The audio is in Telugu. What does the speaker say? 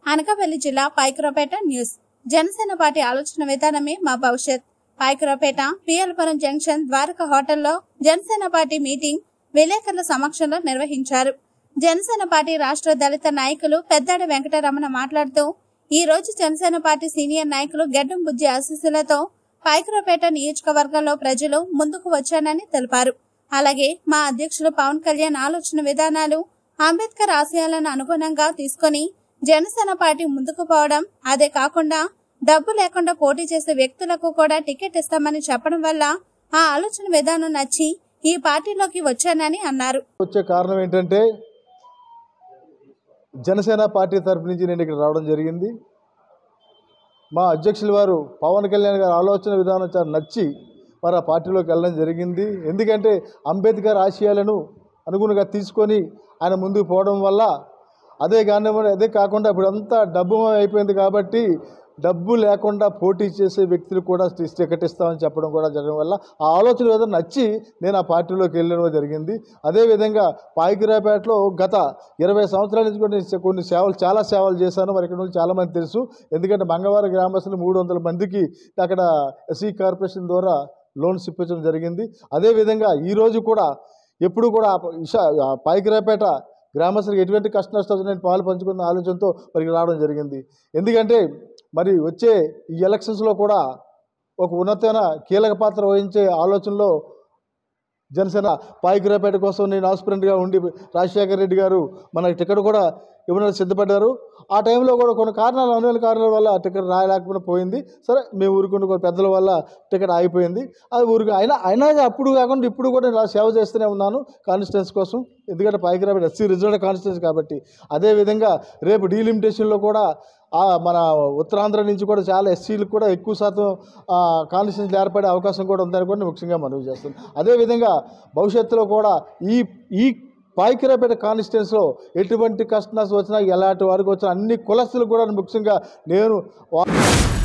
అనకాపల్లి జిల్లా పైకరాపేట న్యూస్. జనసేన పార్టీ ఆలోచన విధానమే మా భవిష్యత్. పైకరాపేట పిఎల్పురం జంక్షన్ ద్వారకా హోటల్లో జనసేన పార్టీ మీటింగ్ విలేకరుల సమక్షంలో నిర్వహించారు. జనసేన పార్టీ రాష్ట్ర దళిత నాయకులు పెద్దాడ వెంకటరమణ మాట్లాడుతూ, ఈ రోజు జనసేన పార్టీ సీనియర్ నాయకులు గెడ్డం బుజ్జి ఆశీస్సులతో పైకరాపేట నియోజకవర్గంలో ప్రజలు ముందుకు వచ్చానని తెలిపారు. అలాగే మా అధ్యక్షులు పవన్ కళ్యాణ్ ఆలోచన విధానాలు అంబేద్కర్ ఆశయాలను అనుగుణంగా తీసుకుని జనసేన పార్టీ ముందుకు పోవడం, అదే కాకుండా డబ్బు లేకుండా పోటీ చేసే వ్యక్తులకు కూడా టికెట్ ఇస్తామని చెప్పడం వల్ల ఆ ఆలోచన విధానం నచ్చి ఈ పార్టీలోకి వచ్చానని అన్నారు. వచ్చే కారణం ఏంటంటే జనసేన పార్టీ తరఫు నుంచి నేను ఇక్కడ రావడం జరిగింది. మా అధ్యక్షుల వారు పవన్ కళ్యాణ్ గారి ఆలోచన విధానం చాలా నచ్చి మరి ఆ పార్టీలోకి వెళ్ళడం జరిగింది. ఎందుకంటే అంబేద్కర్ ఆశయాలను అనుగుణంగా తీసుకొని ఆయన ముందుకు పోవడం వల్ల అదే కాకుండా ఇప్పుడు అంతా డబ్బు అయిపోయింది కాబట్టి డబ్బు లేకుండా పోటీ చేసే వ్యక్తులు కూడా టికెట్ ఇస్తామని చెప్పడం కూడా జరగడం వల్ల ఆ ఆలోచన విధానం నచ్చి నేను ఆ పార్టీలోకి వెళ్ళడం జరిగింది. అదేవిధంగా పైకరాపేటలో గత 20 సంవత్సరాల నుంచి కూడా కొన్ని చాలా సేవలు చేశాను. మరి ఇక్కడ చాలామంది తెలుసు. ఎందుకంటే మంగళవారం గ్రామస్తులు 300 మందికి అక్కడ ఎస్సీ కార్పొరేషన్ ద్వారా లోన్స్ ఇప్పించడం జరిగింది. అదేవిధంగా ఈరోజు కూడా ఎప్పుడు కూడా పైకరాపేట గ్రామస్తులకు ఎటువంటి కష్ట నష్టాలు నేను పాలు పంచుకున్న ఆలోచనతో మరి రావడం జరిగింది. ఎందుకంటే మరి వచ్చే ఈ ఎలక్షన్స్లో కూడా ఒక ఉన్నతమైన కీలక పాత్ర వహించే ఆలోచనలో జనసేన పైకరాపేట కోసం నేను ఆస్పిరెంట్గా ఉండి రాజశేఖర రెడ్డి గారు మనకి టికెట్ కూడా ఇవ్వడానికి సిద్ధపడ్డారు. ఆ టైంలో కూడా కొన్ని అనువైన కారణాల వల్ల టికెట్ రాయలేకపోయినా పోయింది. సరే మేము ఊరుకున్న పెద్దల వల్ల టికెట్ ఆగిపోయింది. అది అయినా అప్పుడు కాకుండా ఇప్పుడు కూడా నేను సేవ చేస్తూనే ఉన్నాను కాన్స్టిట్యున్సీ కోసం. ఎందుకంటే పైకరాపేట ఎస్సీ రిజర్వ్డ్ కాన్స్టిట్యున్సీ కాబట్టి. అదేవిధంగా రేపు డీలిమిటేషన్లో కూడా మన ఉత్తరాంధ్ర నుంచి కూడా చాలా ఎస్సీలకు కూడా ఎక్కువ శాతం కాన్స్టిట్యున్సీలు ఏర్పడే అవకాశం కూడా ఉందని కూడా ముఖ్యంగా మనవి చేస్తాను. అదేవిధంగా భవిష్యత్తులో కూడా ఈ పైకరాపేట కాన్స్టిట్యున్సీలో ఎటువంటి కష్ట నష్టం వచ్చినా ఎలాంటి వారికి వచ్చినా అన్ని కులస్తులు కూడా ముఖ్యంగా నేను